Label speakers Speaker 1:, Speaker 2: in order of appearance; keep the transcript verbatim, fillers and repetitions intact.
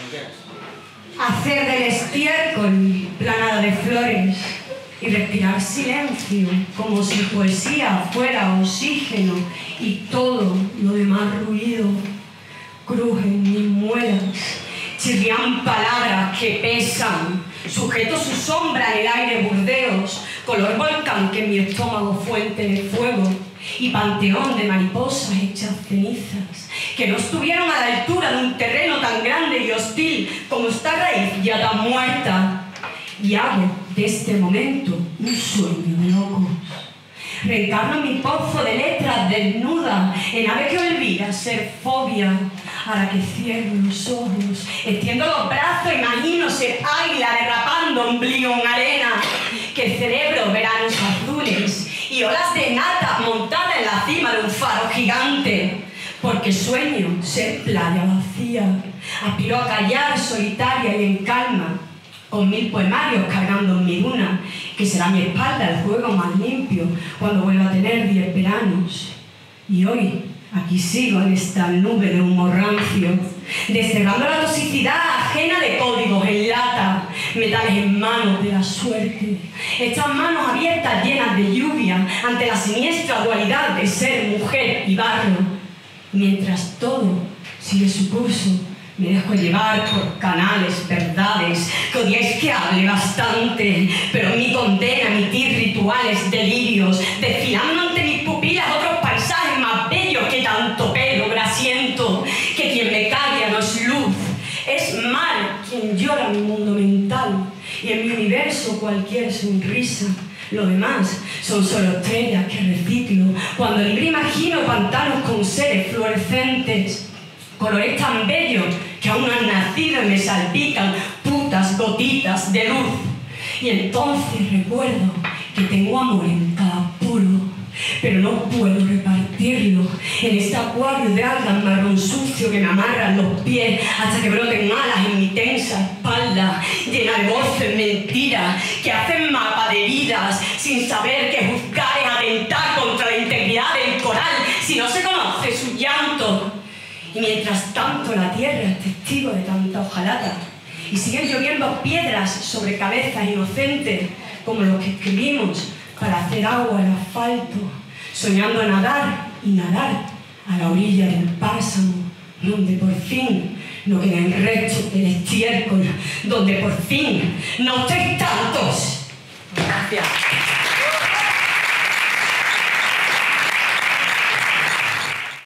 Speaker 1: Hacer del estiércol planada de flores y respirar silencio como si poesía fuera oxígeno y todo lo demás ruido. Crujen mis muelas, chirrían palabras que pesan, sujeto su sombra en el aire burdeos, color volcán que en mi estómago fuente de fuego y panteón de mariposas hechas cenizas que no estuvieron a la altura de un terreno tan grande y hostil como esta raíz ya tan muerta. Y hago de este momento un sueño de locos. Reencarno mi pozo de letras desnuda en ave que olvida ser fobia. A la que cierro los ojos, extiendo los brazos, imagino ser águila derrapando ombligo en arena. Que celebro veranos azules y olas de nata montada en la cima de un faro gigante. Porque sueño ser playa vacía, aspiro a callar solitaria y en calma, con mil poemarios cargando en mi luna, que será mi espalda el juego más limpio cuando vuelva a tener diez veranos. Y hoy aquí sigo en esta nube de humo rancio, desterrando la toxicidad ajena de códigos en lata, metales en manos de la suerte, estas manos abiertas llenas de lluvia ante la siniestra dualidad de ser mujer y barro. Mientras todo sigue su curso, me dejo llevar por canales, verdades, que odiáis que hable bastante, pero en mi condena emitir rituales, delirios, desfilando ante mis pupilas otros paisajes más bellos que tanto pelo grasiento, que quien me calla no es luz, es mar quien llora mi mundo mental, y en mi universo cualquier sonrisa. Lo demás son solo estrellas que reciclo cuando libre imagino pantanos con seres fluorescentes, colores tan bellos que aún no han nacido y me salpican putas gotitas de luz. Y entonces recuerdo que tengo amor en cada puro, pero no puedo repartirlo en este acuario de algas marrón sucio que me amarran los pies hasta que broten alas en mi tensa espalda, llena de voces mentiras que hacen mapa de heridas sin saber que juzgar es atentar contra la integridad del coral si no se conoce su llanto. Y mientras tanto la tierra es testigo de tanta hojalata y siguen lloviendo piedras sobre cabezas inocentes como los que escribimos para hacer agua al asfalto, soñando nadar y nadar a la orilla del páramo, donde por fin no queden restos del estiércol, donde por fin no estéis tantos. Gracias.